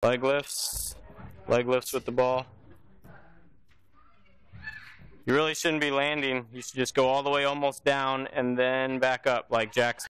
Leg lifts with the ball. You really shouldn't be landing. You should just go all the way almost down and then back up like Jackson.